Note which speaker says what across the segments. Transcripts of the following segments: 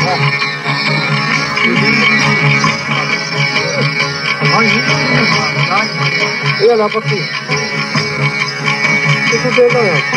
Speaker 1: ये ला पत्ती इसको दे दो यार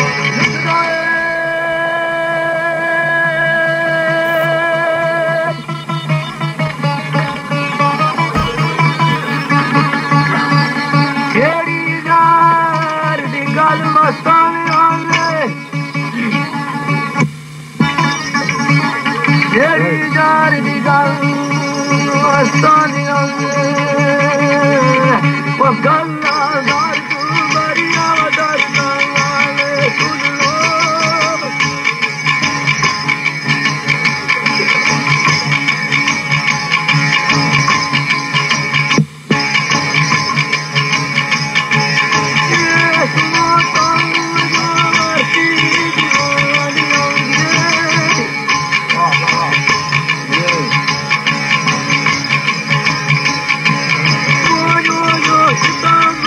Speaker 2: Stop!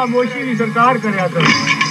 Speaker 1: खामोशी भी सरकार करया कर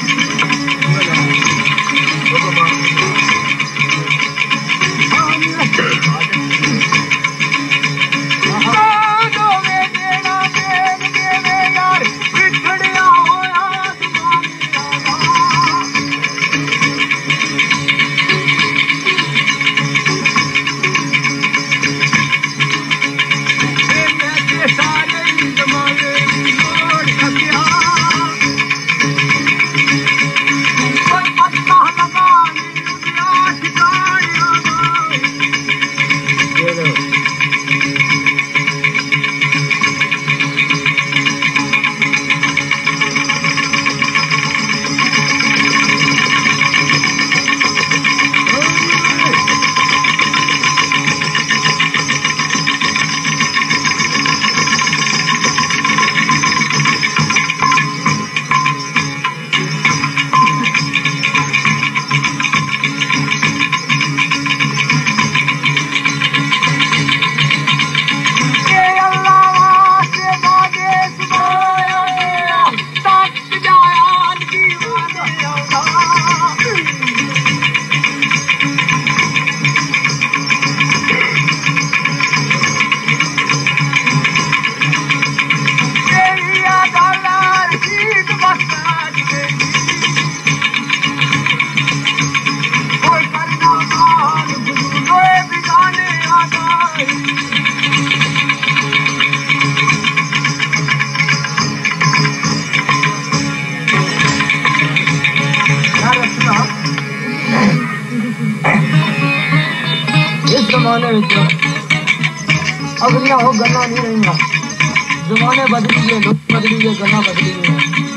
Speaker 1: अगलिया हो गन्ना नहीं रहेगा जमाने बदली गए लोग बदली गए गन्ना बदली गए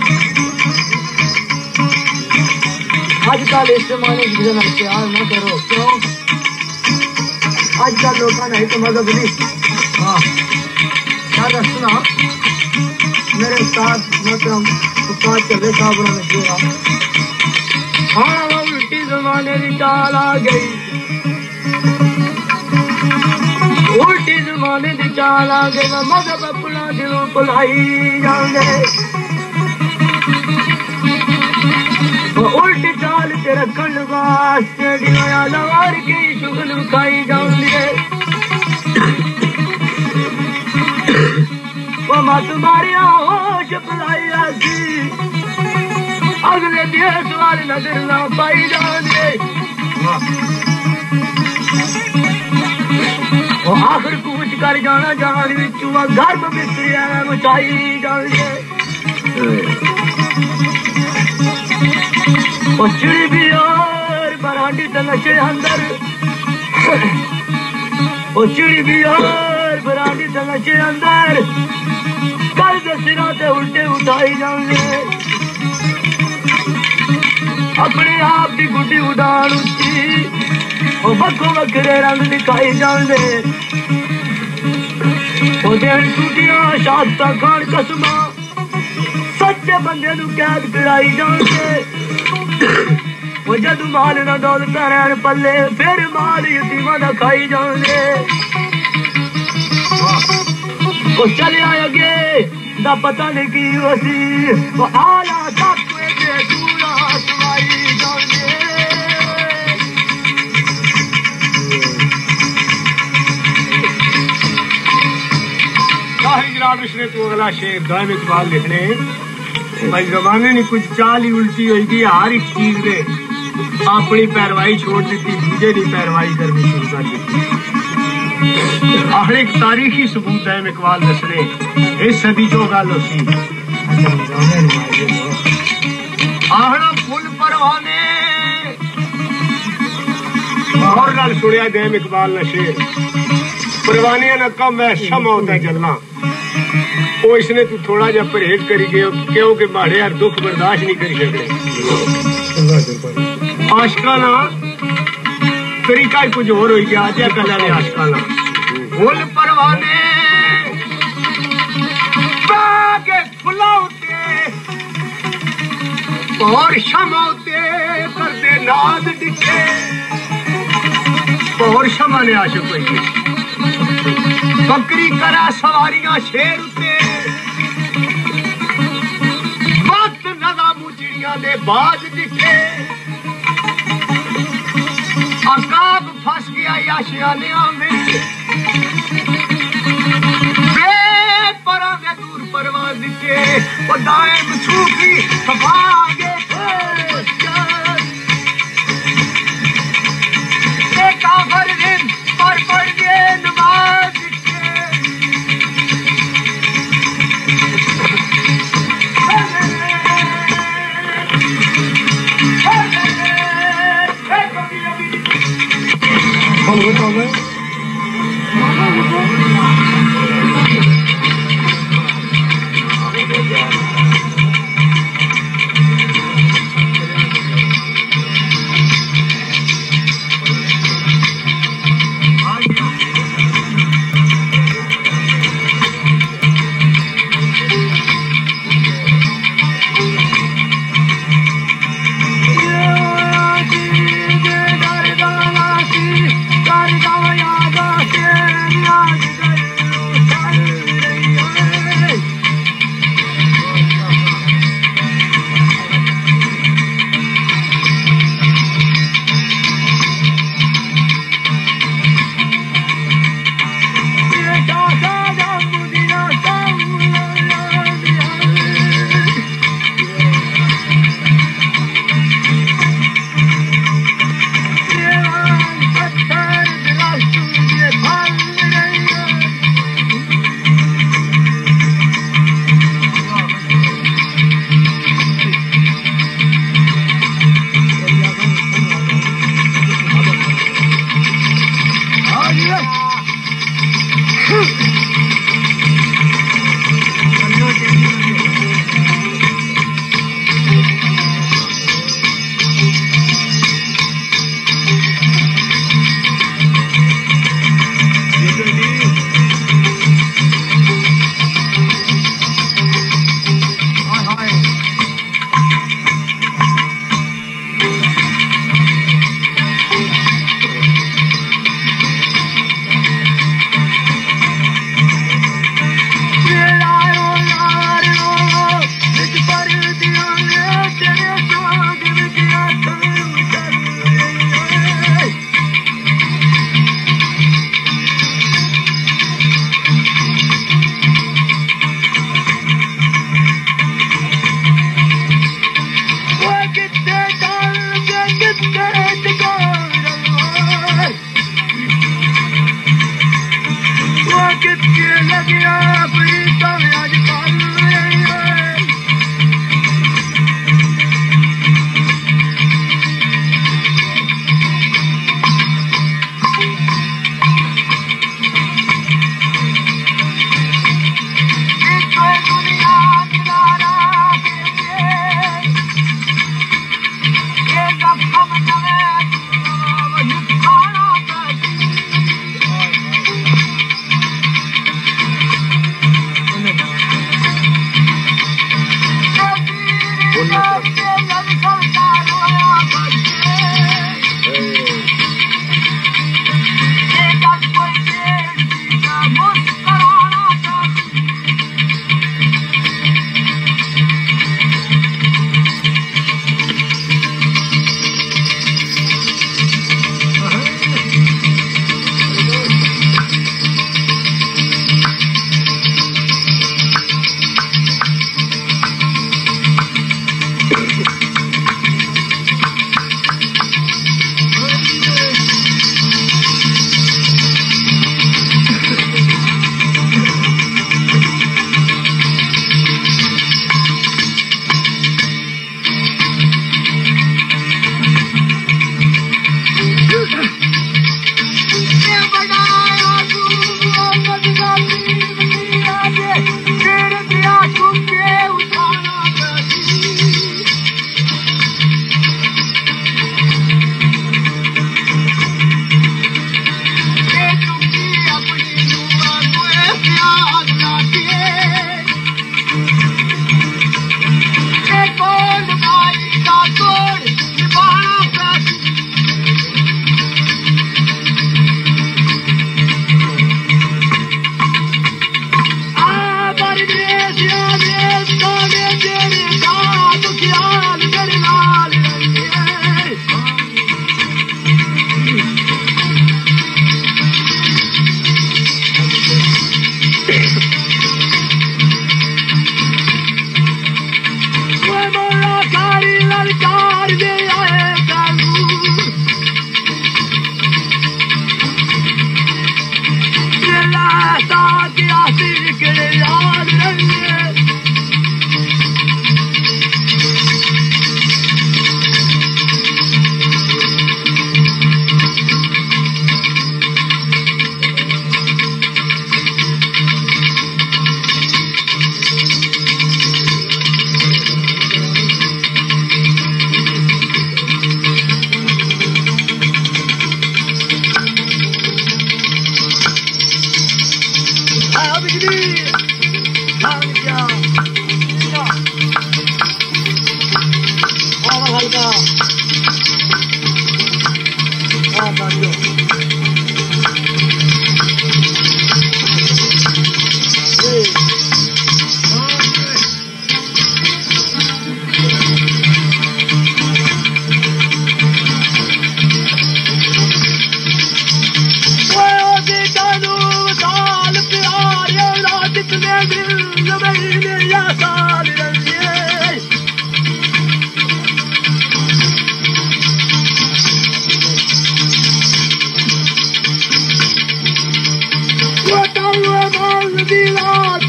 Speaker 1: आजकल इस जमाने की जगह प्यार न करो क्यों आजकल लोग नहीं तो मदद नहीं हाँ याद रखना मेरे साथ मतलब उस्ताद के बेटा ने दिया हाँ वो उल्टी जमाने की चाल आ गई उल्टी जमाने की चाल आ गई मजहब अपना दिलों को लाई जाने उल्टी चाल ते रखन वास्ते दिया लवार के शुगल खाई जाने वो मत मारिया होश पलाई आसी अगले देश वाले नजर ना पाई जाने आखिर कूच कर जाना जान बिचुआ गर्भ बिस्तरिया मचाई जाने चिड़ी भी और बरांडी तलशे अंदर चिड़ी भी और बरांडी तलशे अंदर कल दसिरा ते उल्टे उठाई जाने अपने आप की गुड्डी उड़ान उची बखो बखरे रंग दिखाई जाने टूटिया शास्ता खान कसमा सच्चे बंदे नू कैद कराई जाने जदू माल ना दौलता रहन पल्ले फिर माल यतीमा दा खाई जाने चले अगे दा पता नहीं की वसी आला तक दूरा सवाई जाने ने तो अगला शेर दाम इकबाल लिखने भाई जमाने ने कुछ चाल ही उल्टी होगी हर एक चीज ने अपनी पैरवाई छोड़ दी दूजे की पैरवाई करनी शुरू कर दी हर एक तारीखी सबूत दाम इकबाल दसने इस सदी चो गल सी आहना फुल परवाने और गल सुनिया दाम इकबाल ने शेर परवानिया ना कम है शमा होता चलना वो इसने तू थोड़ा जा परहेज करी गए क्योंकि माड़े यार दुख बर्दाश्त नहीं करी सकते आशकाना तरीका ही कुछ और हो गया आज कल ने आशकाना फुल परवाने फुलाते और शमाते करते नाद दिखे और शमा ने आशक हुई बकरी करा सवारियां शेर उते याशिया ने बाज दिखे अकाब फंस गया याशिया ने में परा में दूर परवाज दिखे वो दाएम छूकी भागे काफर दिन पर पड़ गए नमाज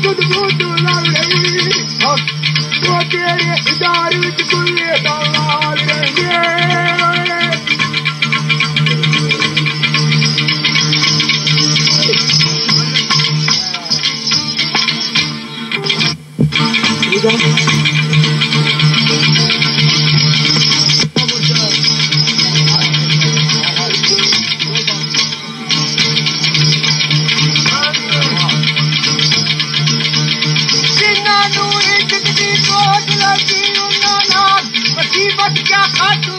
Speaker 1: बुध बुध लग रही वो तेरे इदार विच कुल्ले लाल रहेंगे क्या खातू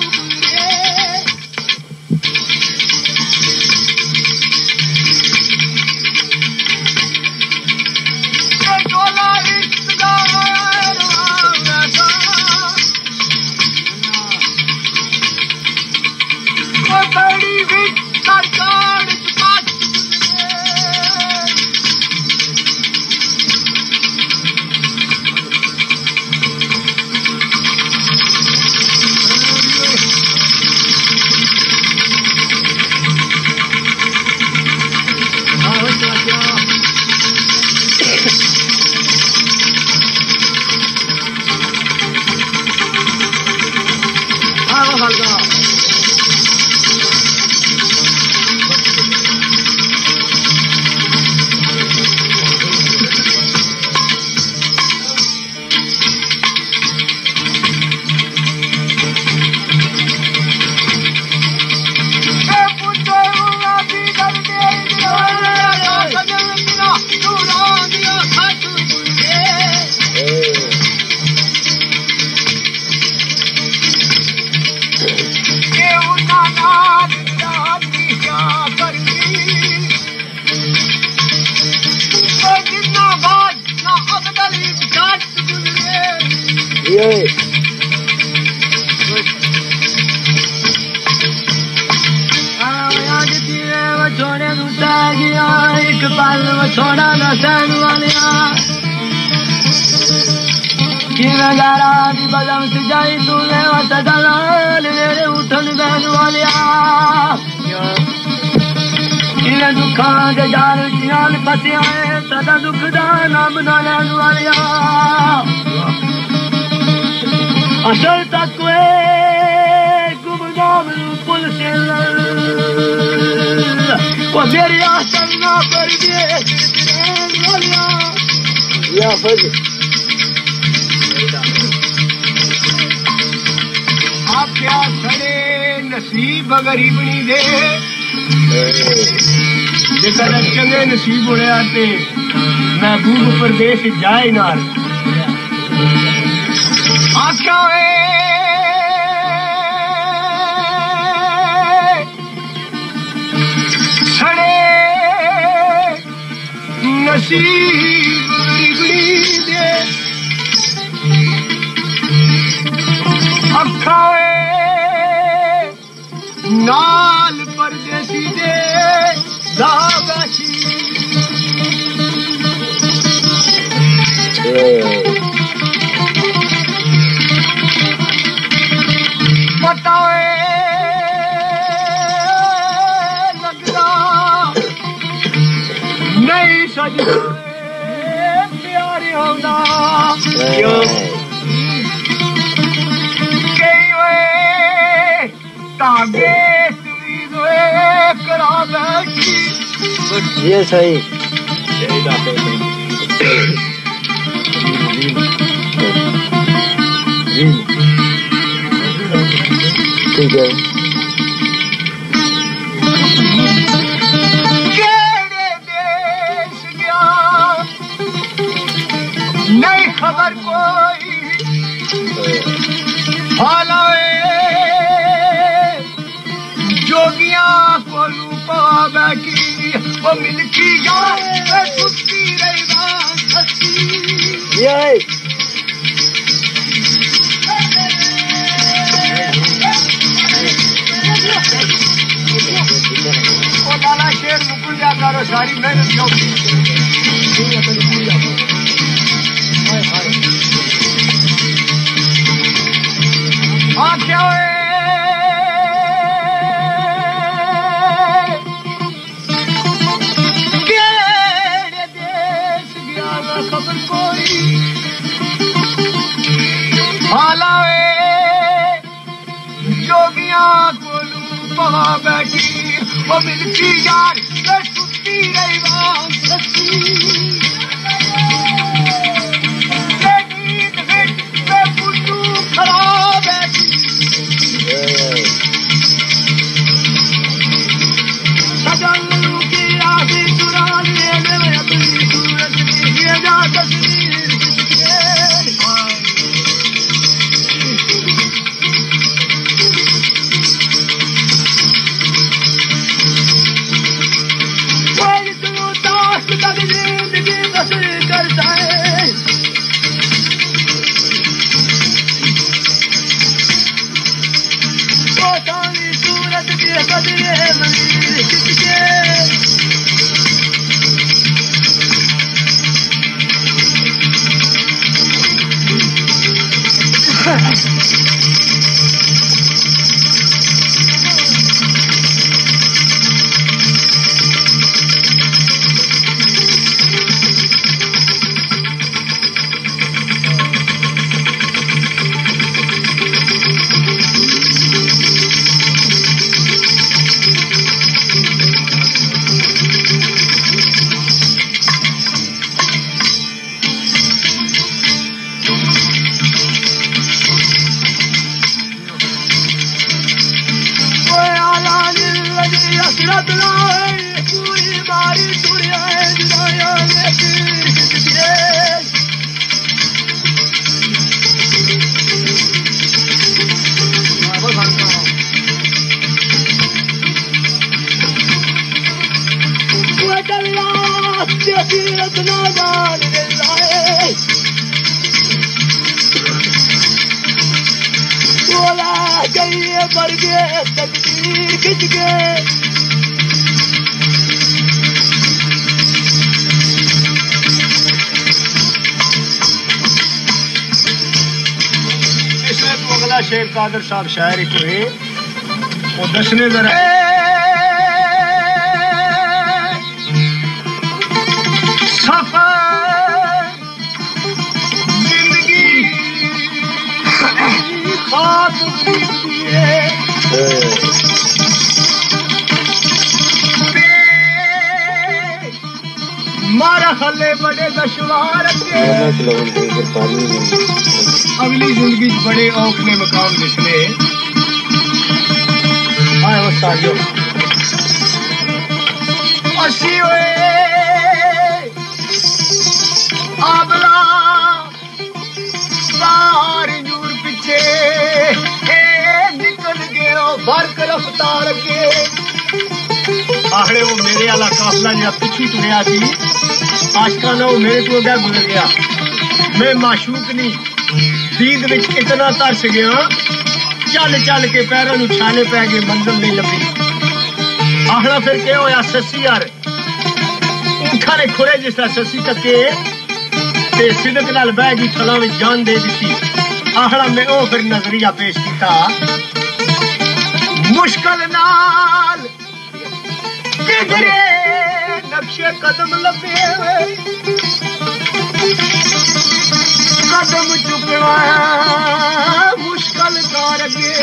Speaker 1: एक पल छोड़ा न सहन वालिया किनारा दी बदम सजाई तूने दलाल मेरे उठन बहन वालिया किने दुखा के जाल जियाल फसिया सदा दुख दा नाम ना लैन वालिया असल तक गुमनाम पुल से वो मेरी आशा ना कर दे या फज आप क्या खड़े नसीब गरीबनी दे जेकर चंगे नसीब होने आते महबूब प्रदेश जाए नाल आख्या नसीब गरीबनी दे अखा नाल परदेसी दे दागाशी पता लगता नहीं सज प्यारे होना तागे करा बैठी ये सही ठीक है नहीं खबर कोई हालाए जोगिया को लूपा बैठी वो मिलकी जाए सुस्ती रही वो लाला शेर मुकुल जा करो सारी मेहनत क्या देश गया खबर बोलू पवा बैठी वो मिलती यार मैं सुनती रही मैं बुद्धू खराब बैठी सजलू की आधी चुरा ले अपनी सूरत ये जा तस्वीर शेर कादर साहब शायरी को है वो दसने जरा सफर जिंदगी खाक मारा हले बड़े दुश्वार के अगली जिंदगी बड़े औखले मकाम दिसने आए वो सालियो असी हुए आबला सारी दूर पीछे निकल गए बरक रफ्तार के आहड़े वो मेरे वाला काफला जरा पिछू तुरिया सी आशका ना वो मेरे को क्या गुजर गया मैं माशूक नहीं दीद विच इतना तरस गया चल चल के पैरों नू छाले पै गए मंजिल नहीं लभी आखड़ा फिर क्या होया ससी यार ऊठा ने खुरे जिस तरह ससी टके ते सिदक नाल बह गई थला विच जान दे दी आखड़ा मैं ओ फिर नजरिया पेश किया मुश्किल नाल किधरे नक्शे कदम लगे कदम चुकना मुश्किल कर गे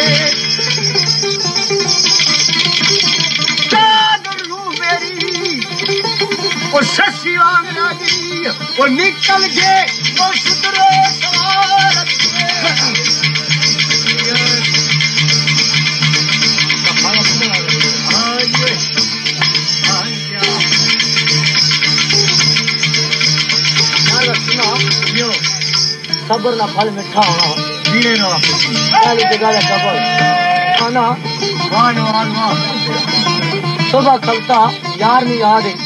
Speaker 1: मेरी वो ससी वांगना दी वो निकल गए वो सुधरे सबर ना फल मिठा होना जीने ना पहली जगह का सबर खाना वाह वाह सुबह खलता यार नहीं याद है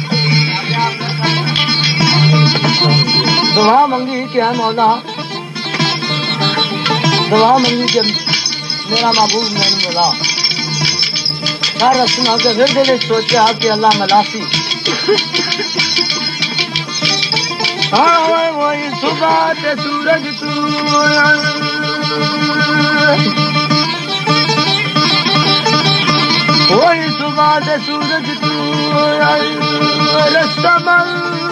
Speaker 1: दुआ मंगी क्या मौला दुआ मंगी कि मेरा महबूब मैंने मिला यार रखना के फिर दिल सोचा कि अल्लाह मलासी वही सुबह ते सूरज तू वही सुबह ते सूरज तू रस्तमल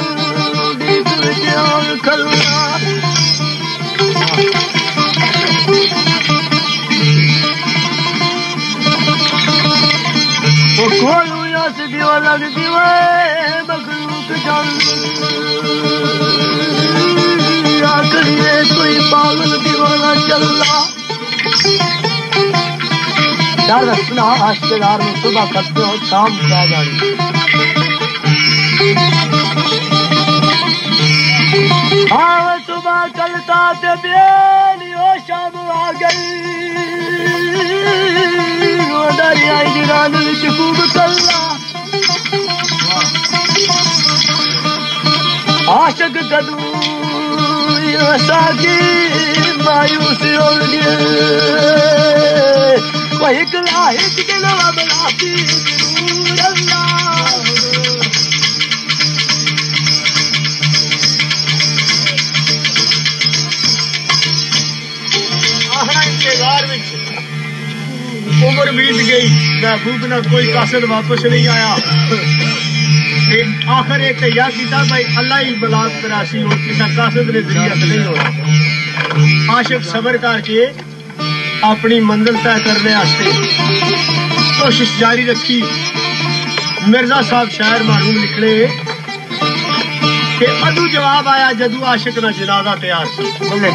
Speaker 1: खलना कोई सीधी लगती वे मखलूक जल आखिरी कोई पागल दीवाना चला यार रखना आश्चर्य में सुबह करते हो शाम क्या जानी हाँ सुबह चलता ते बेलियो शाम आ गई दरियाई निरान विच खूब कल्ला आशिक कदू साकी मायूस होगी वही कला हित के नवा बनाती जरूर अल्लाह इंतजार में उम्र बीत गई महबूब ना कोई कासिद वापस नहीं आया आखिर एक तैयार किया भाई अल्लाह ही बलाक तराशी हो किसी कासिद ने जरिया नहीं होना आशिक सबर करके अपनी मंजिल तय करने कोशिश जारी रखी मिर्जा साहब शायर मालूम निकले कि अदू जवाब आया जदू आशिक ना जनाजा तैयार सी बोले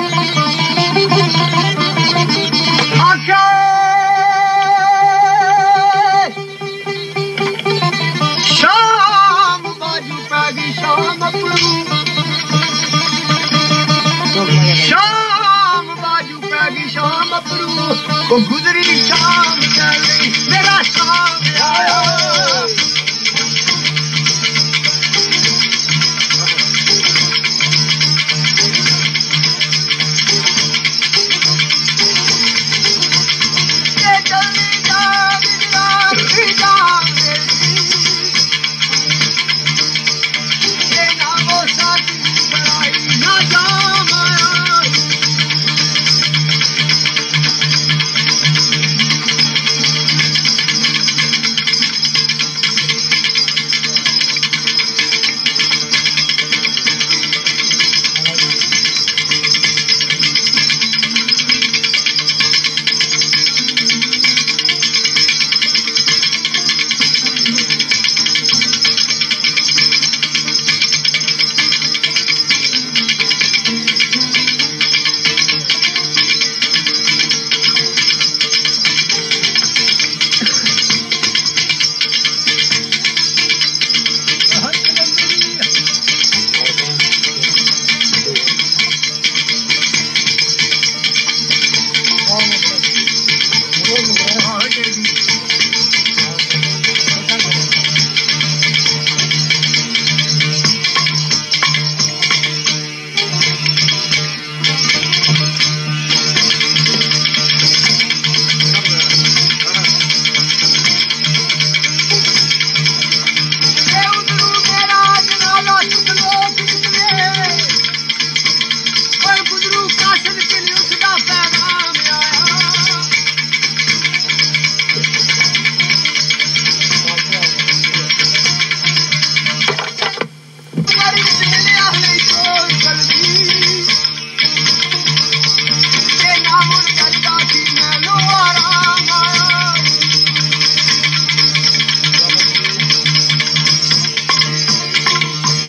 Speaker 1: शाम बाजू पैगी शाम अपरू को गुजरी शाम चली मेरा शाम आया